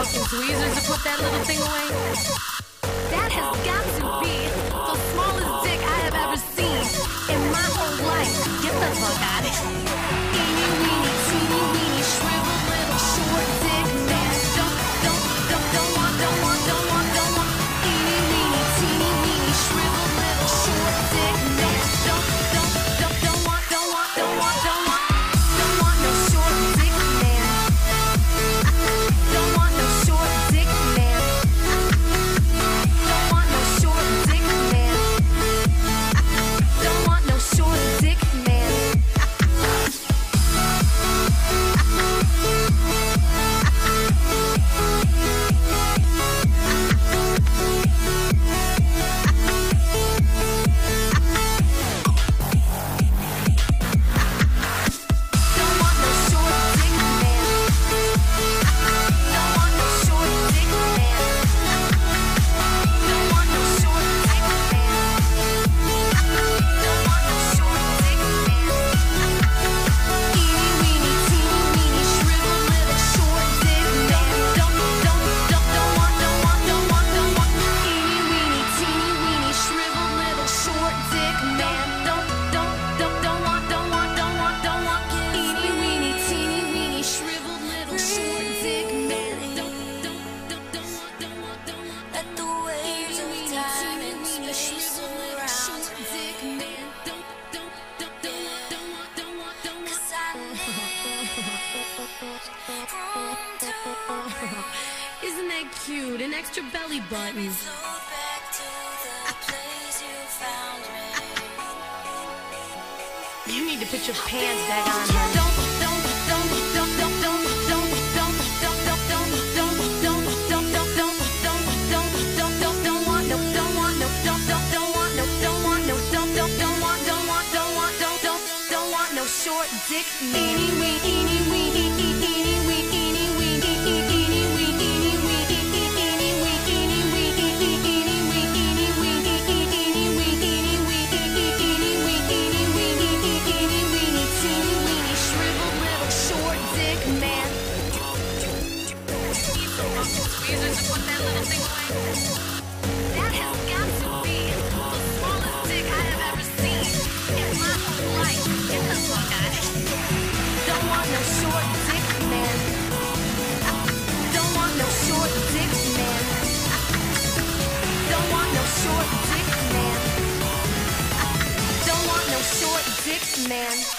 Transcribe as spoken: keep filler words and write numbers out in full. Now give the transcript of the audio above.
some tweezers to put that little thing away? That has got to be the smallest dick I have ever seen in my whole life. Get the fuck out of here. Eeny, weeny, teeny, weeny, shriveled little short dick man. Don't, don't, don't, don't want, don't want, don't want, don't want. Eeny, weeny, teeny, weeny, shriveled little short dick man. Don't, don't, don't, don't want, don't want, don't want, don't want. Don't want no short dick man. Don't want no short dick man. Don't want no short dick man. Don't want no short dick man. Isn't that cute? And extra belly buttons. You need to put your pants back on. Don't, don't, don't, don't, don't, don't, don't, don't, don't, don't, don't, don't, don't, don't, don't, don't, don't, don't, don't, don't want no, don't want no, don't, don't, don't want no, don't want no, don't, don't, don't want, don't want, don't want, don't, don't, don't want no short dick man. Eeny wee, eeny wee, eeny eeny wee, eeny wee, eeny eeny wee, eeny wee, eeny eeny wee, eeny wee, eeny eeny wee, eeny wee, eeny eeny wee, eeny wee, eeny eeny wee, eeny wee, eeny eeny weeny, teeny weeny, shriveled little short dick man. Tweezers to put that little thing away. That has got to be the smallest dick I have ever seen in my whole life. Get the fuck out of here. Don't want no short dick man. Don't want no short dick man. Don't want no short dick man. Don't want no short dick man.